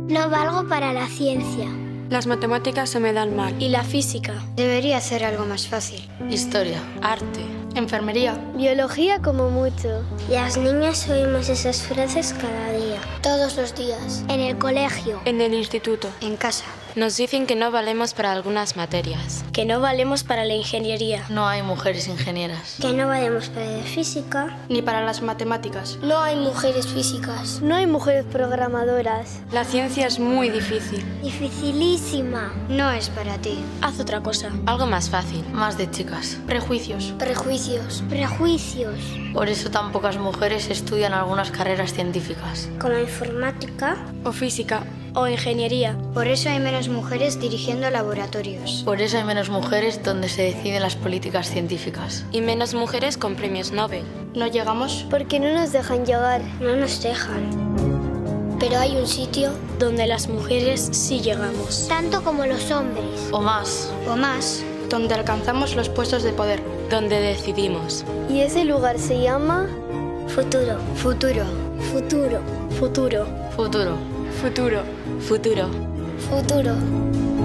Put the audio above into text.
No valgo para la ciencia. Las matemáticas se me dan mal. ¿Y la física? Debería ser algo más fácil. Historia, Arte, enfermería, biología como mucho. Las niñas oímos esas frases cada día. Todos los días. En el colegio. en el instituto. En casa. Nos dicen que no valemos para algunas materias. que no valemos para la ingeniería, No hay mujeres ingenieras. Que no valemos para la física. ni para las matemáticas. No hay mujeres físicas. No hay mujeres programadoras. La ciencia es muy difícil. Dificilísima. No es para ti. Haz otra cosa. Algo más fácil, más de chicas. Prejuicios. Prejuicios. Prejuicios. Por eso tan pocas mujeres estudian algunas carreras científicas. Como informática. O física. O ingeniería. Por eso hay menos mujeres dirigiendo laboratorios. Por eso hay menos mujeres donde se deciden las políticas científicas. Y menos mujeres con premios Nobel. No llegamos, Porque no nos dejan llegar. No nos dejan. Pero hay un sitio donde las mujeres sí llegamos. tanto como los hombres. O más, O más. Donde alcanzamos los puestos de poder. donde decidimos. Y ese lugar se llama futuro. Futuro. Futuro. Futuro. Futuro. Futuro. Futuro. Futuro.